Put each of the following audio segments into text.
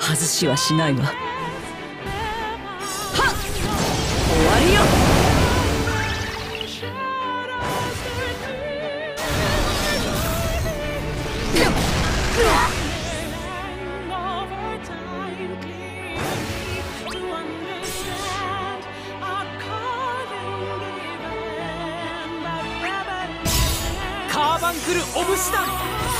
外しはしないわ。はっ、終わりよ。カーバンクルオブシダン。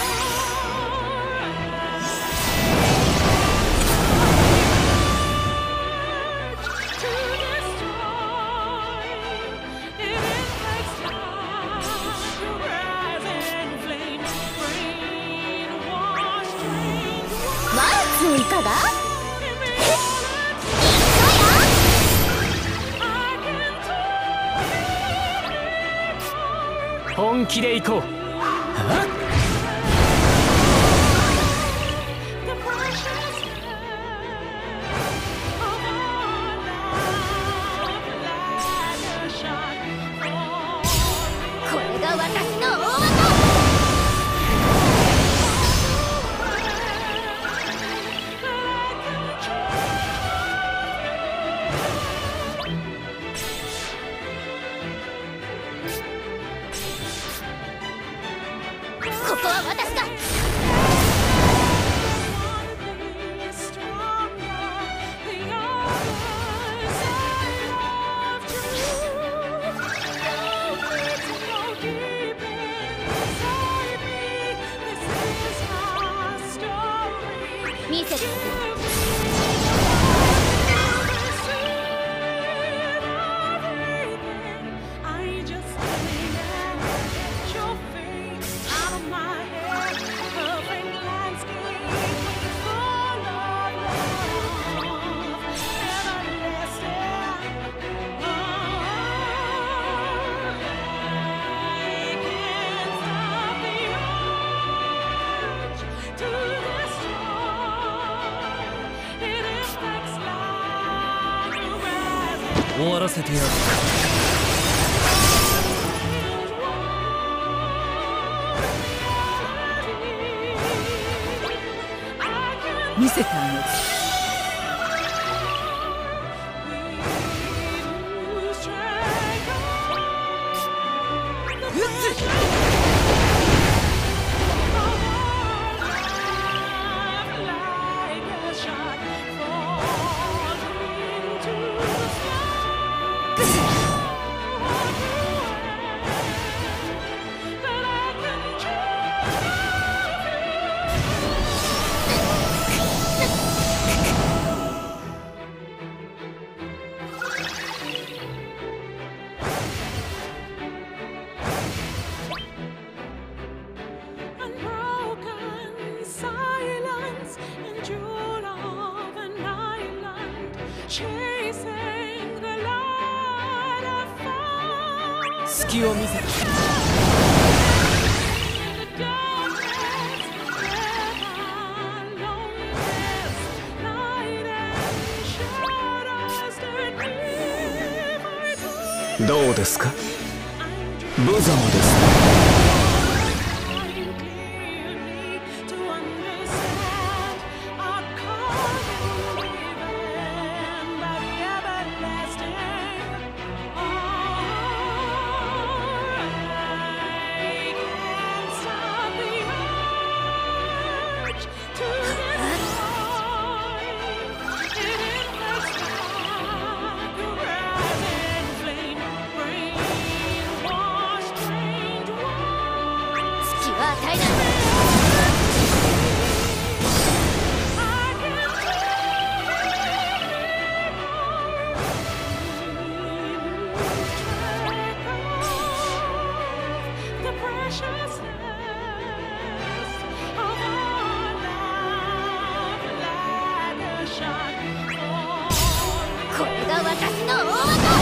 いかが？ 本気で行こう。 これが私の大技。ここは私だ。見せて。 終わらせてやる。見せてあげる。隙を見せて。どうですか？無様ですね。これが私の大技。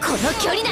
この距離なら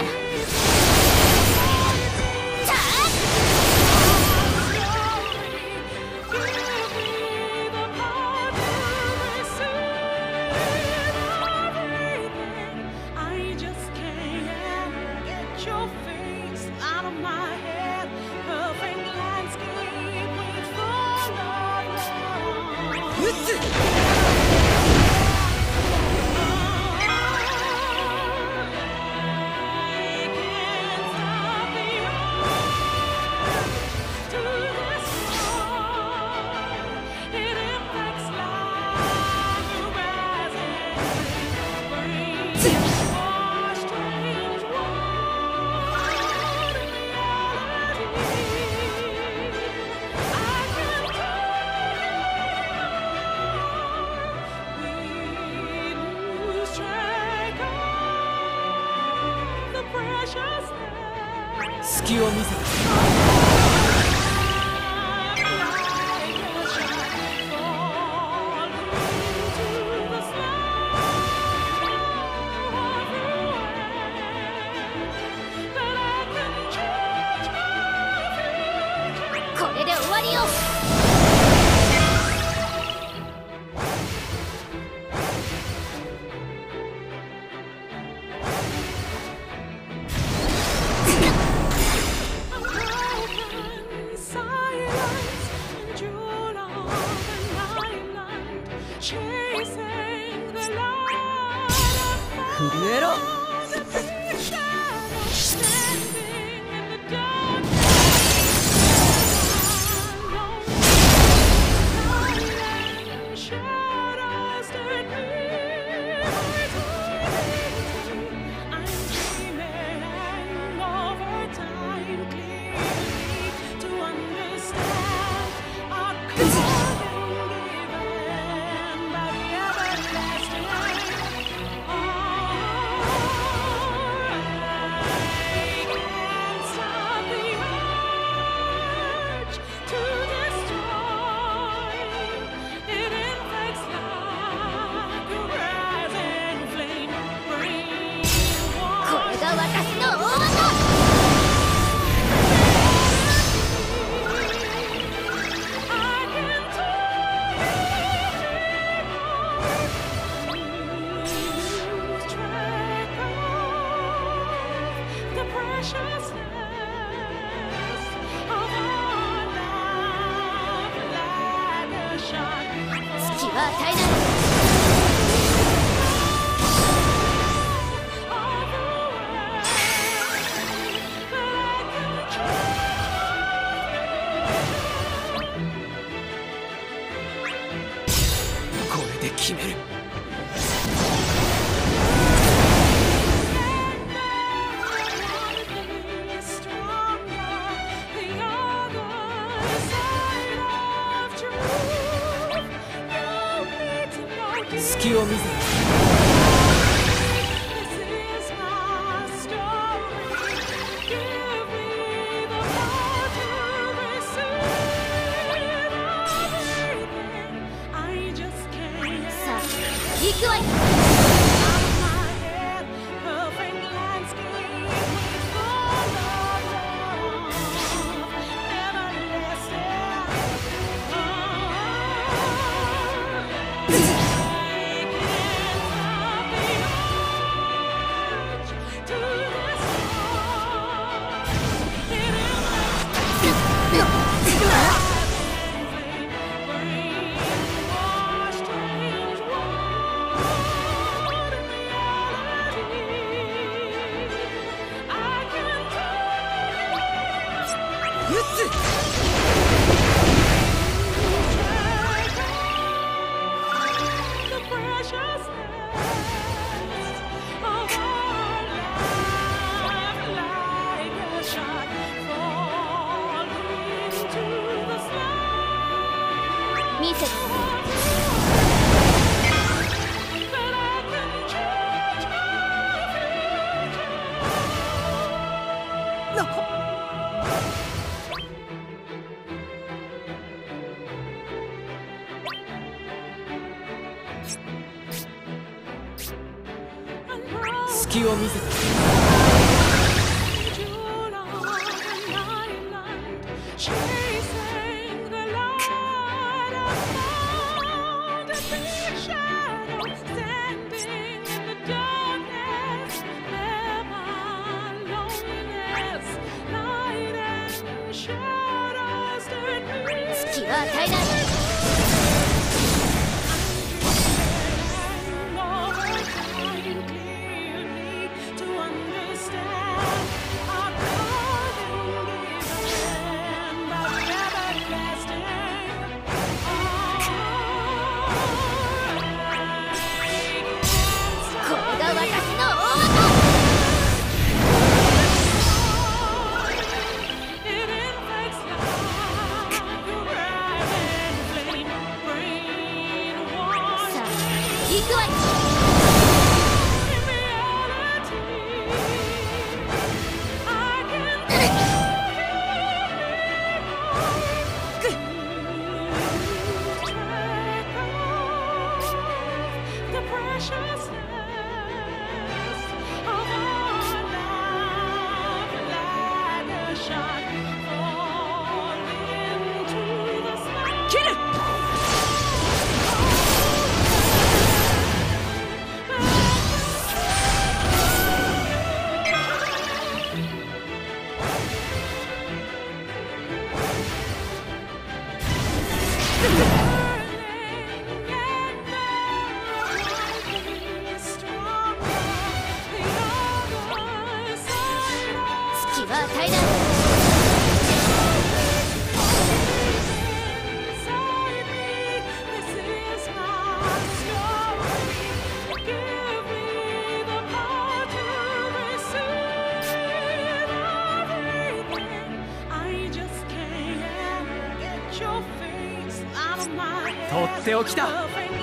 隙を見せた。 これで終わりよ。 震えろ。 これで決める。隙を見せた。 行くわよ。見せて。 隙隙を見せて。 隙は与えない。 とっておきだ。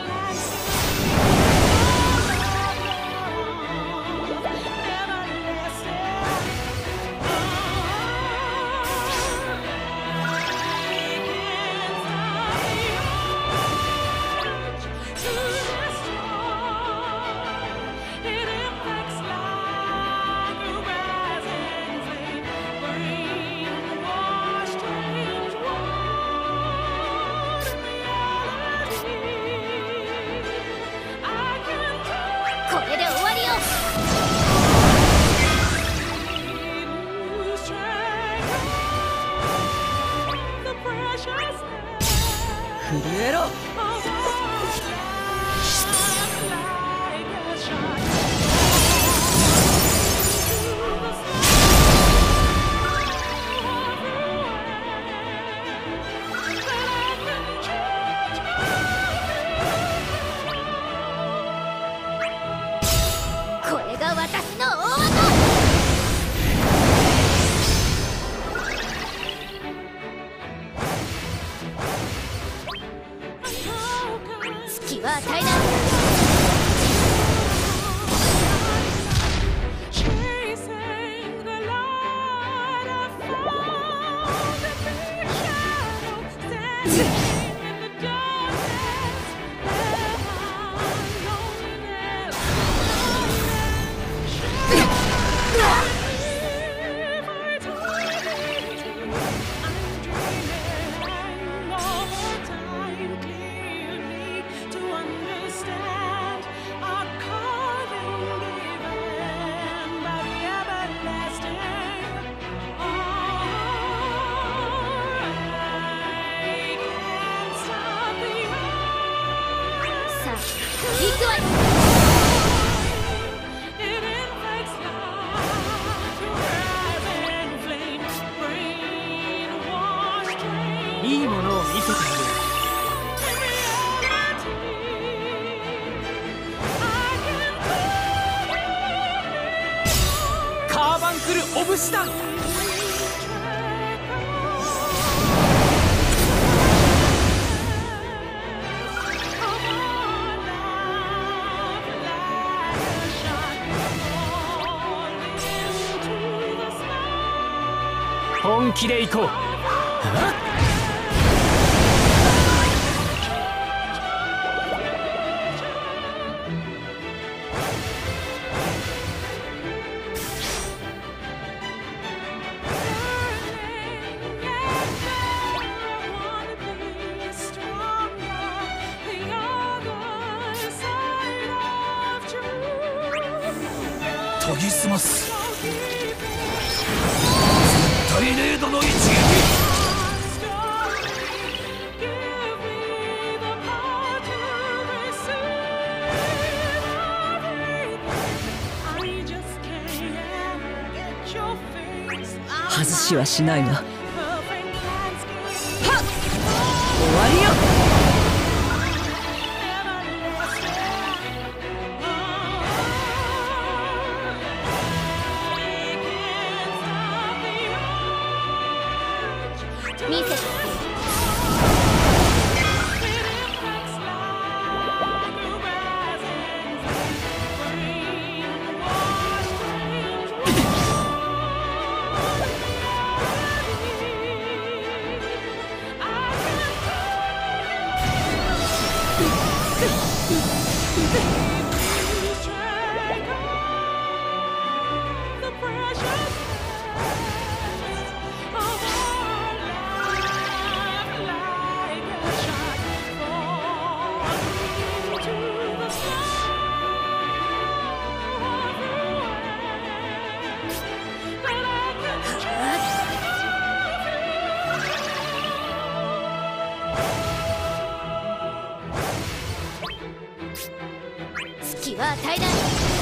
震えろ。 これが私の大技。隙は与えない。 いいものを見せてあげる。カーバンクルオブシダン。本気で行こう。 研ぎ澄ます。絶対レードの一撃。 外しはしないな。はっ、終わりよ。 見せて。隙は与えない。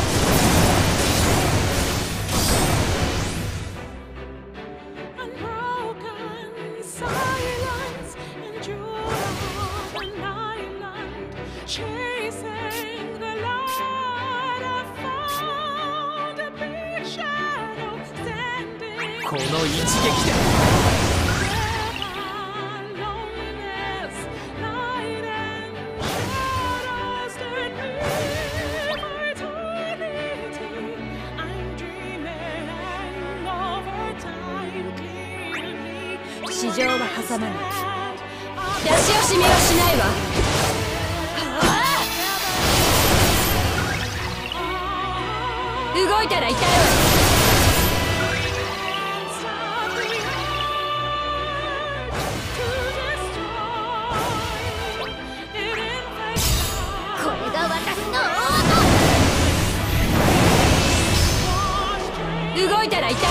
この一撃で市場は挟まない。出し惜しみはしないわ。動いたら痛いわ。 これが私の動いたら痛いわ。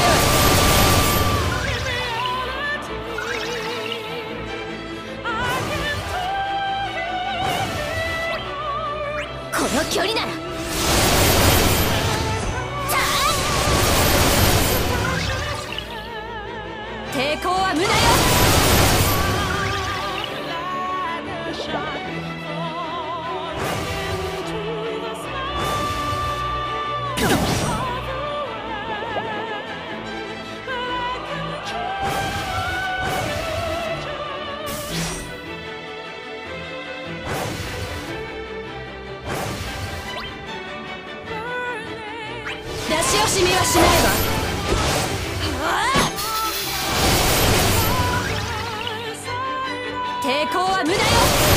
この距離なら。 抵抗は無駄よ。出し惜しみはしないわ。抵抗は無駄よ。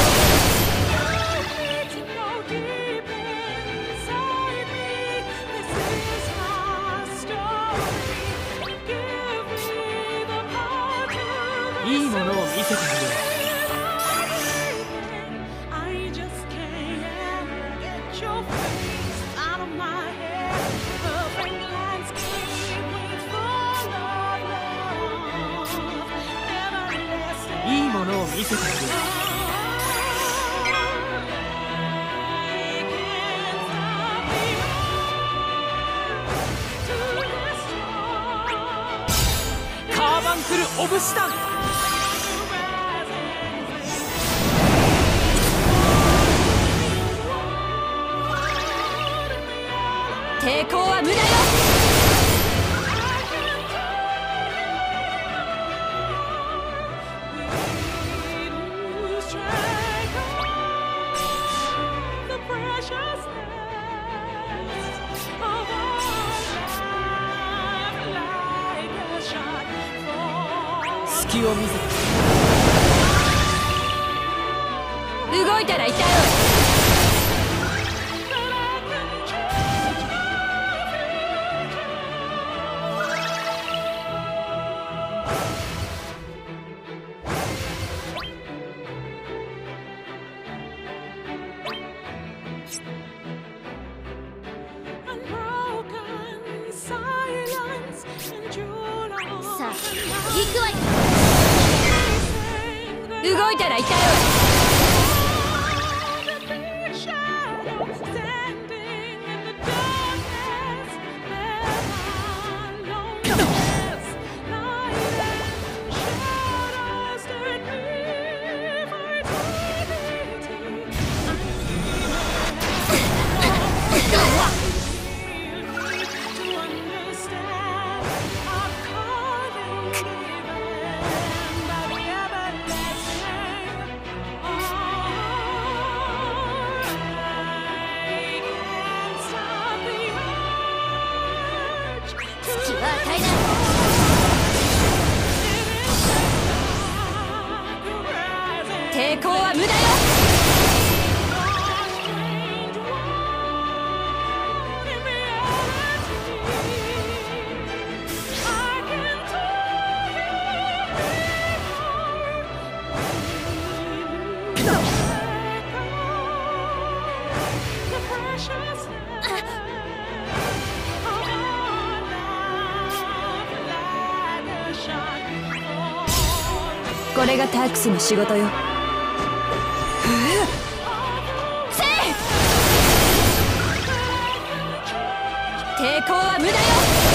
いいものを見せてくれ。いいものを見せてくれ。カーバンクルオブシダン。 抵抗は無駄よ。 隙を見せて。 動いたら痛いわ。 行くわよ。 動いたら痛いわ。 隙は与えない。 抵抗は無駄よ。これがタークスの仕事よ。せい！抵抗は無駄よ。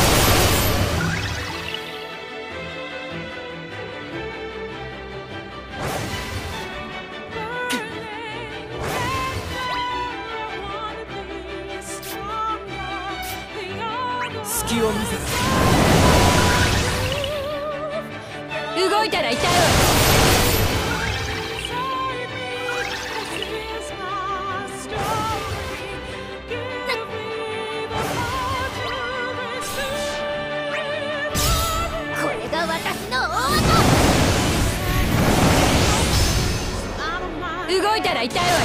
隙を見せて。 動いたら痛いわ。 これが私の大技。 動いたら痛いわよ。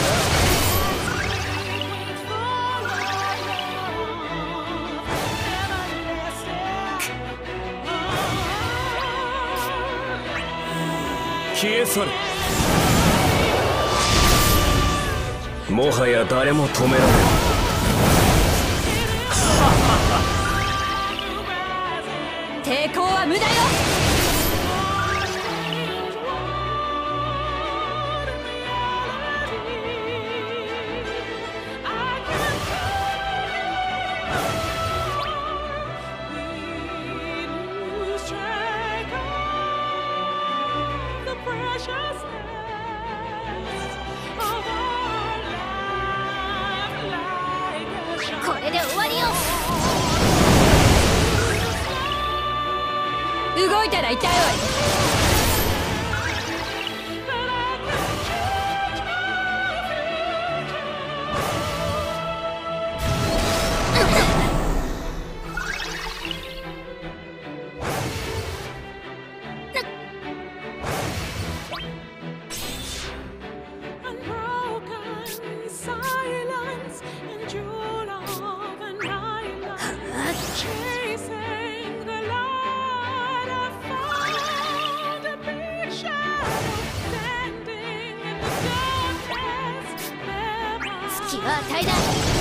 消え去れ。もはや誰も止められない。 抵抗は無駄よ。 これで終わりよ。 動いたら痛いわよ。 隙は与えない。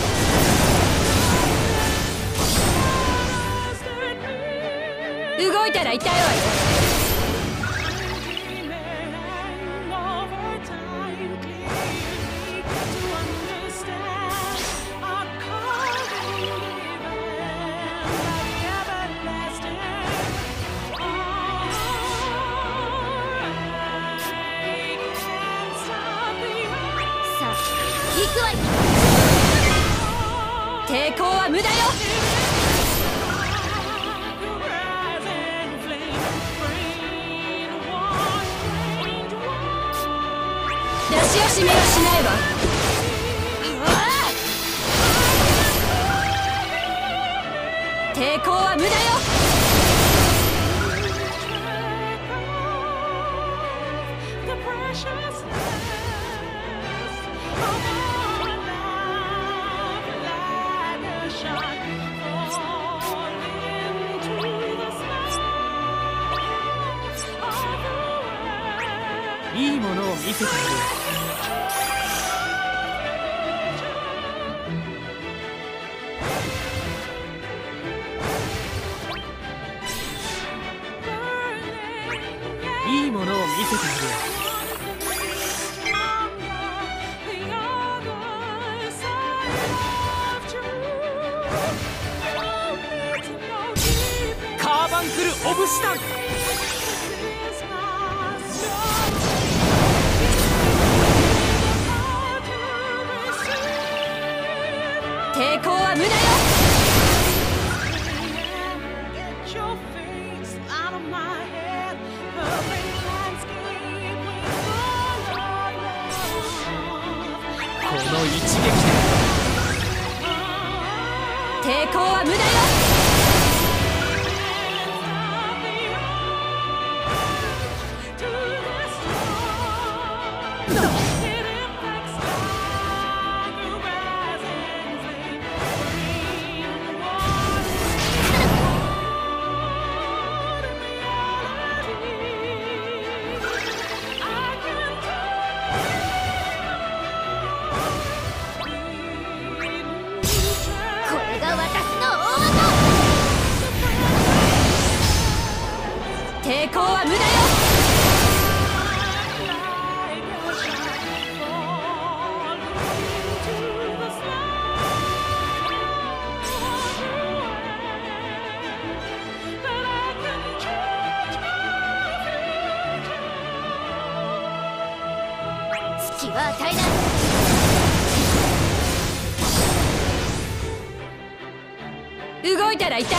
動いたら痛いわよ。 さあ行くわよ。 抵抗は無駄よ。出し惜しみはしないわ。抵抗は無駄よ。 いいものを見せてやる。 いものを見せてやるよ。カーバンクルオブシタン。 抵抗は無駄よ。 この一撃で抵抗は無駄よ。抵抗は無駄よ。隙は与えない。動いたら痛いわ。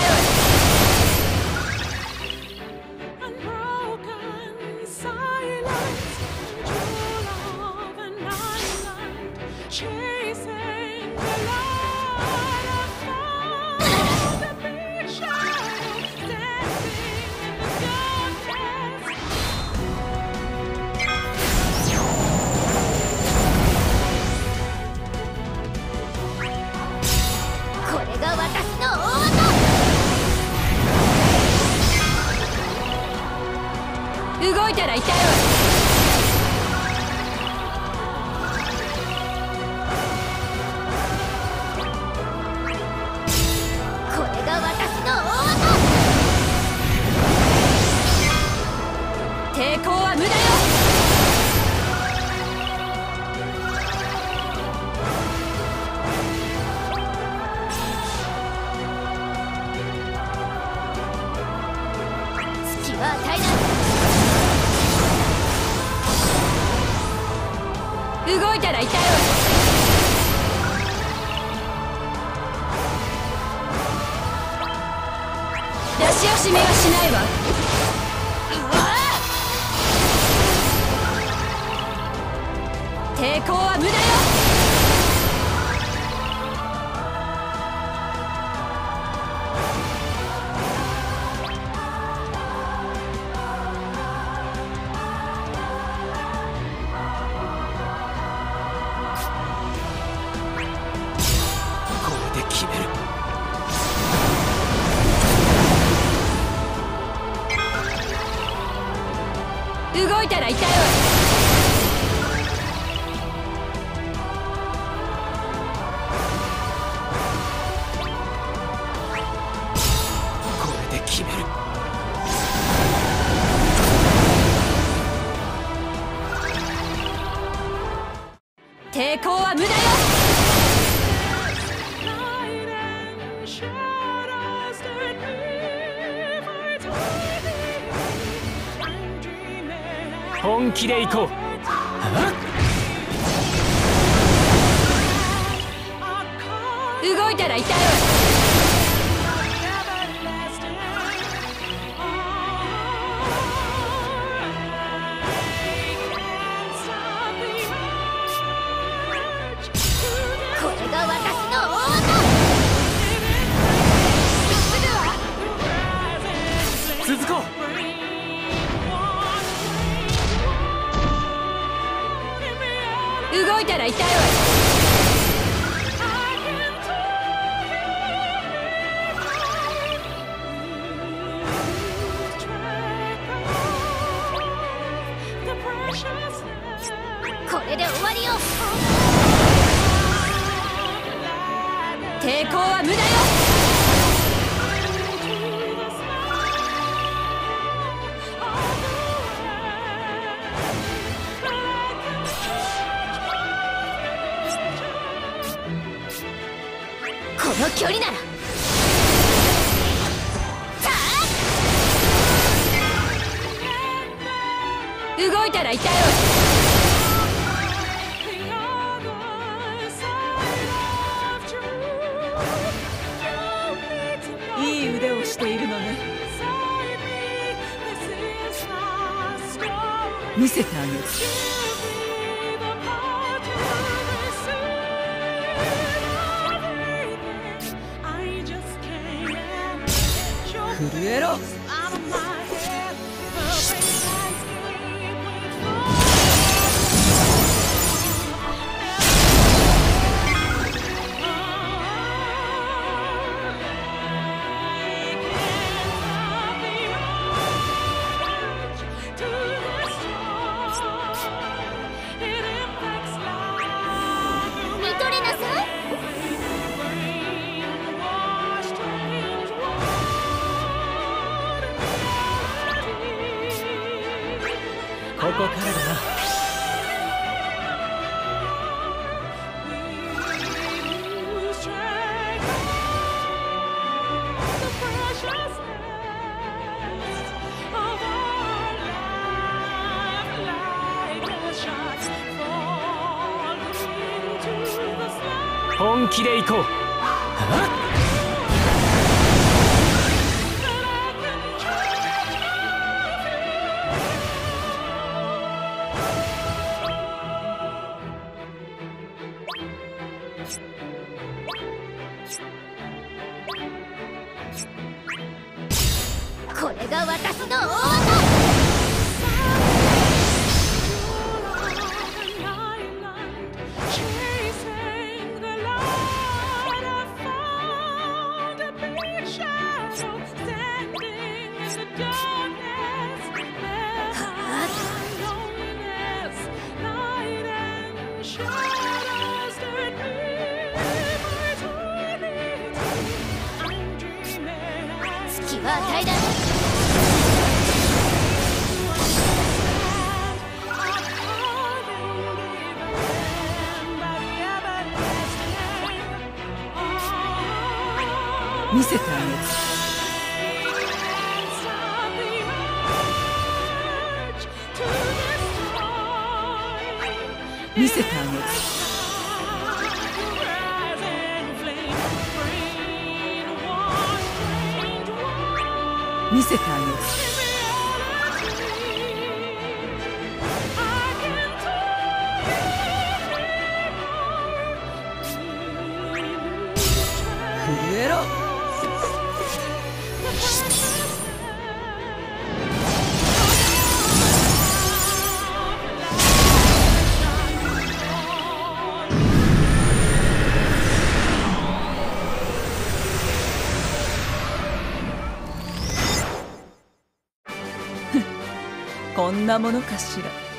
動いたら痛いわ。これが私の王道。抵抗は無駄よ。隙は与えない。動いたら痛いわ。出し惜しみはしないわ。抵抗は無駄よ。動いたら痛いわ。 これで決める。 抵抗は無駄よ。 本気で行こう。 動いたら痛いわ。これが私の王道。 続こう。 動いたら痛いわ。これで終わりよ。抵抗は無駄よ。 の距離なら動いたら痛いわ。いい腕をしているのね。見せてあげる。震えろ。ここからだな。 本気で行こう。 これが私の大技。隙は与えない。 見せてあげる。見せてあげる。見せてあげる。震えろ。こんなものかしら。